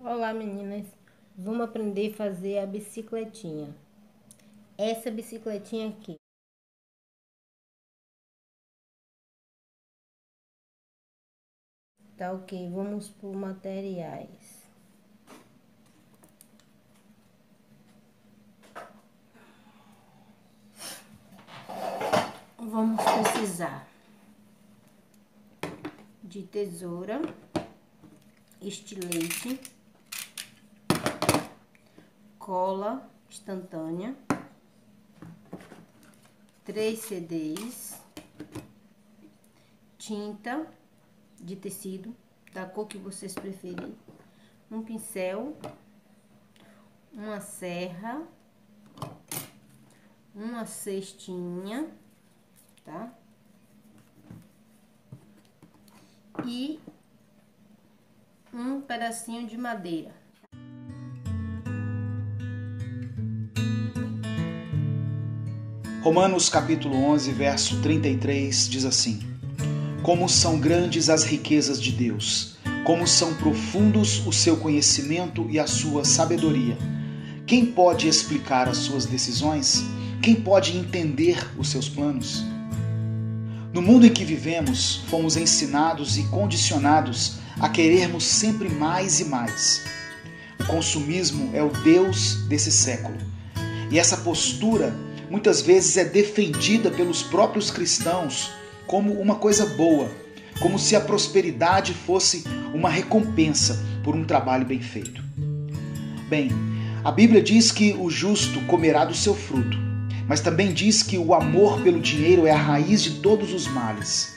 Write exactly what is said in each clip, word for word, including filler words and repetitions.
Olá meninas, vamos aprender a fazer a bicicletinha. Essa bicicletinha aqui. Tá ok, vamos por materiais. Vamos precisar de tesoura, estilete, cola instantânea, três C Ds, tinta de tecido, da cor que vocês preferirem, um pincel, uma serra, uma cestinha, tá? E um pedacinho de madeira. Romanos capítulo onze, verso trinta e três diz assim: Como são grandes as riquezas de Deus, como são profundos o seu conhecimento e a sua sabedoria. Quem pode explicar as suas decisões? Quem pode entender os seus planos? No mundo em que vivemos, fomos ensinados e condicionados a querermos sempre mais e mais. O consumismo é o Deus desse século. E essa postura muitas vezes é defendida pelos próprios cristãos como uma coisa boa, como se a prosperidade fosse uma recompensa por um trabalho bem feito. Bem, a Bíblia diz que o justo comerá do seu fruto, mas também diz que o amor pelo dinheiro é a raiz de todos os males.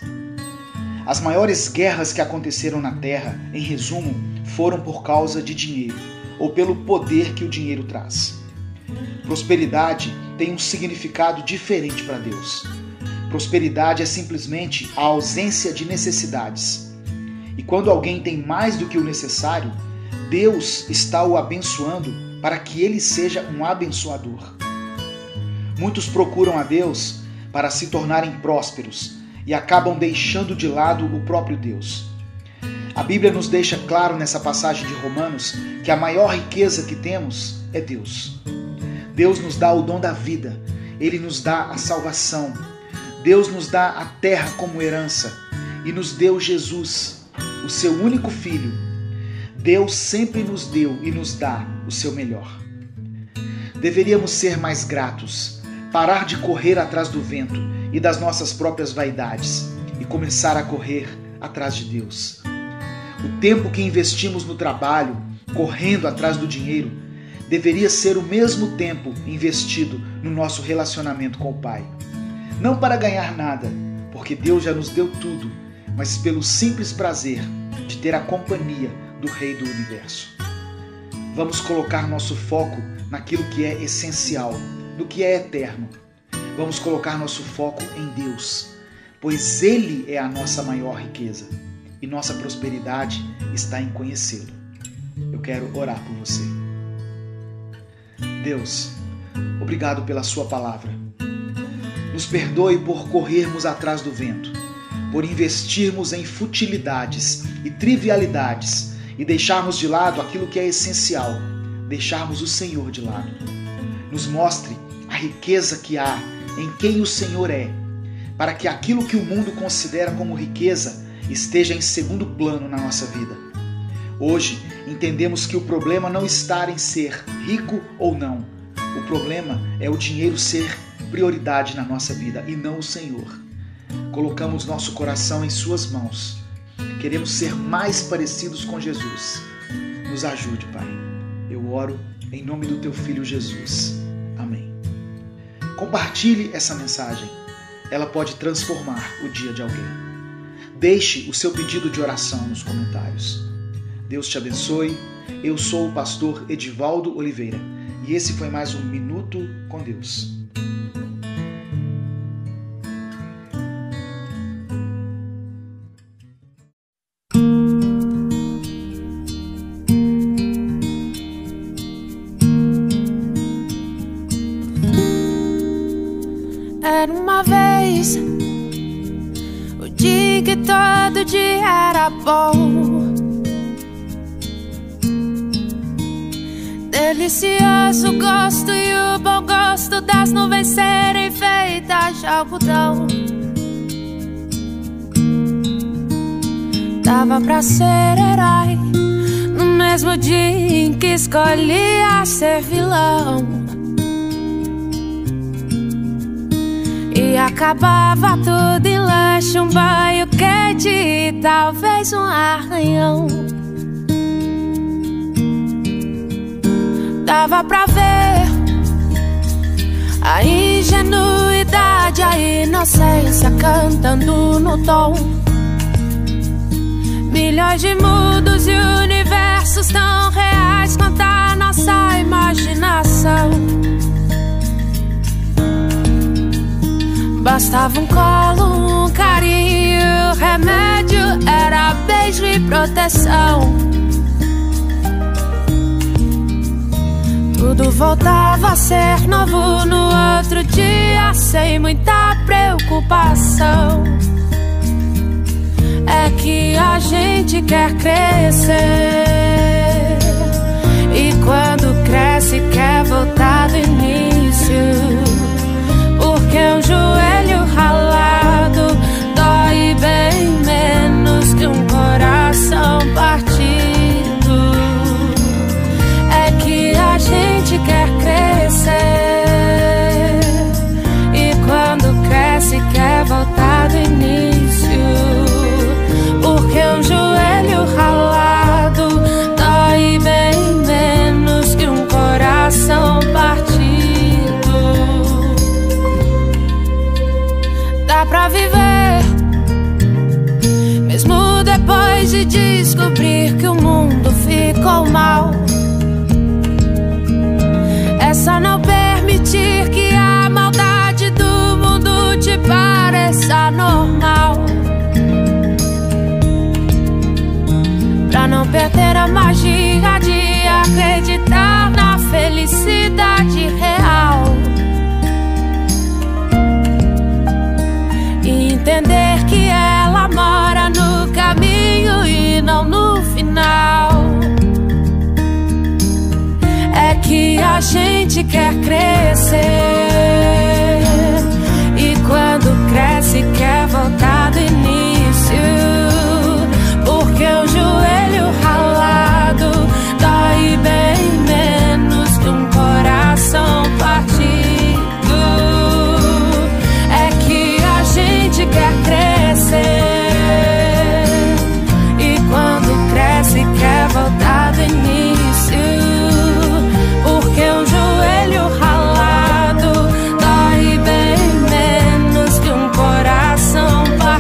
As maiores guerras que aconteceram na Terra, em resumo, foram por causa de dinheiro, ou pelo poder que o dinheiro traz. Prosperidade tem um significado diferente para Deus. Prosperidade é simplesmente a ausência de necessidades. E quando alguém tem mais do que o necessário, Deus está o abençoando para que ele seja um abençoador. Muitos procuram a Deus para se tornarem prósperos e acabam deixando de lado o próprio Deus. A Bíblia nos deixa claro nessa passagem de Romanos que a maior riqueza que temos é Deus. Deus nos dá o dom da vida, Ele nos dá a salvação, Deus nos dá a terra como herança e nos deu Jesus, o seu único Filho. Deus sempre nos deu e nos dá o seu melhor. Deveríamos ser mais gratos, parar de correr atrás do vento e das nossas próprias vaidades e começar a correr atrás de Deus. O tempo que investimos no trabalho, correndo atrás do dinheiro, deveria ser o mesmo tempo investido no nosso relacionamento com o Pai. Não para ganhar nada, porque Deus já nos deu tudo, mas pelo simples prazer de ter a companhia do Rei do Universo. Vamos colocar nosso foco naquilo que é essencial, no que é eterno. Vamos colocar nosso foco em Deus, pois Ele é a nossa maior riqueza e nossa prosperidade está em conhecê-lo. Eu quero orar por você. Deus, obrigado pela sua palavra. Nos perdoe por corrermos atrás do vento, por investirmos em futilidades e trivialidades e deixarmos de lado aquilo que é essencial, deixarmos o Senhor de lado. Nos mostre a riqueza que há em quem o Senhor é, para que aquilo que o mundo considera como riqueza esteja em segundo plano na nossa vida. Hoje, entendemos que o problema não está em ser rico ou não. O problema é o dinheiro ser prioridade na nossa vida e não o Senhor. Colocamos nosso coração em suas mãos. Queremos ser mais parecidos com Jesus. Nos ajude, Pai. Eu oro em nome do Teu Filho Jesus. Amém. Compartilhe essa mensagem. Ela pode transformar o dia de alguém. Deixe o seu pedido de oração nos comentários. Deus te abençoe. Eu sou o pastor Edivaldo Oliveira e esse foi mais um Minuto com Deus. Era uma vez o dia que todo dia era bom. delicioso gosto e o bom gosto das nuvens serem feitas de algodão. Dava pra ser herói no mesmo dia em que escolhia ser vilão. E acabava tudo em lanche, um banho quente e talvez um arranhão. Dava pra ver a ingenuidade, a inocência cantando no tom. Milhões de mundos e universos tão reais quanto a nossa imaginação. Bastava um colo, um carinho, remédio era beijo e proteção. Tudo voltava a ser novo no outro dia, sem muita preocupação. É que a gente quer crescer, e quando cresce quer voltar do início. Porque um joelho ralado dói bem menos que um coração partido. É que a gente quer crescer, e quando cresce quer voltar do início. Porque um joelho ralado dói bem menos que um coração partido. Dá pra viver, mesmo depois de descobrir que o mundo ficou mal. É só não permitir que a maldade do mundo te pareça normal, pra não perder a magia de acreditar na felicidade real. E entender que ela mora no caminho e não no final. É que a gente quer crescer, e quando cresce quer voltar do início. Porque o joelho ralado dói bem menos que um coração partido. É que a gente quer crescer, e quando cresce quer voltar do início. Porque um joelho ralado dói bem menos que um coração partido.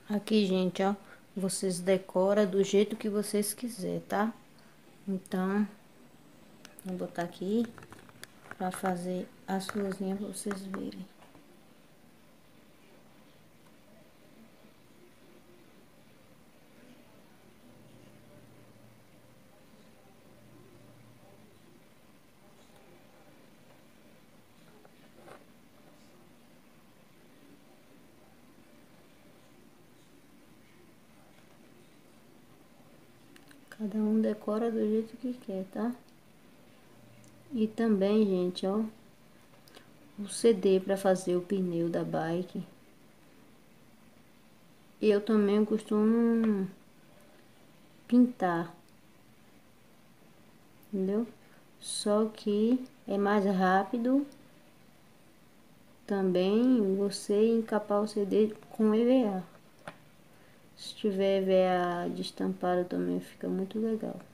Aqui, gente, ó, vocês decoram do jeito que vocês quiserem, tá? Então, vou botar aqui pra fazer as florzinhas pra vocês verem. Cada um decora do jeito que quer, tá? E também, gente, ó, o C D para fazer o pneu da bike. Eu também costumo pintar, entendeu? Só que é mais rápido também você encapar o C D com E V A. Se tiver E V A destampado também fica muito legal.